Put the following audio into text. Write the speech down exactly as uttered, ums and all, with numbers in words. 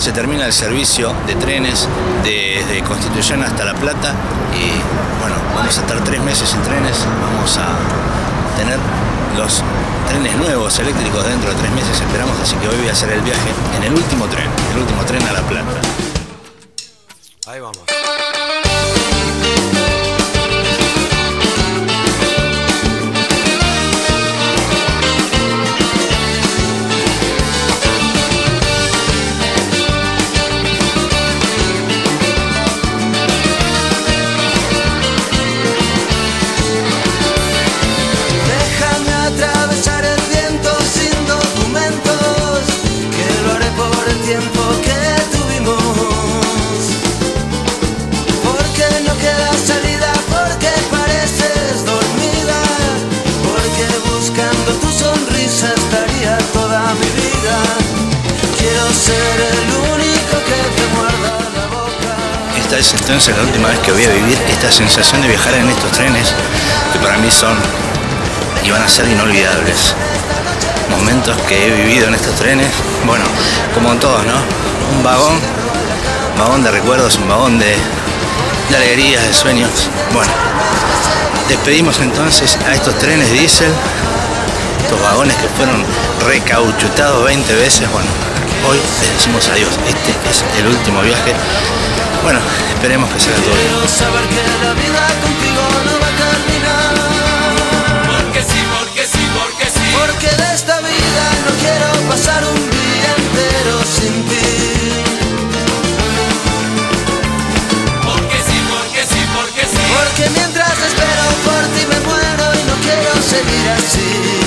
se termina el servicio de trenes desde Constitución hasta La Plata y bueno, vamos a estar tres meses en trenes, vamos a tener los trenes nuevos eléctricos dentro de tres meses, esperamos, así que hoy voy a hacer el viaje en el último tren, el último tren a La Plata. Ahí vamos. Esta es entonces la última vez que voy a vivir esta sensación de viajar en estos trenes que para mí son y van a ser inolvidables. Momentos que he vivido en estos trenes, bueno, como todos, ¿no? Un vagón, un vagón de recuerdos, un vagón de, de alegrías, de sueños. Bueno, despedimos entonces a estos trenes diésel, estos vagones que fueron recauchutados veinte veces. Bueno, hoy les decimos adiós, este es el último viaje. Bueno, esperemos que sea todo bien. Quiero saber que la vida contigo no va a terminar. Porque sí, porque sí, porque sí. Porque de esta vida no quiero pasar un día entero sin ti. Porque sí, porque sí, porque sí. Porque mientras espero por ti me muero y no quiero seguir así.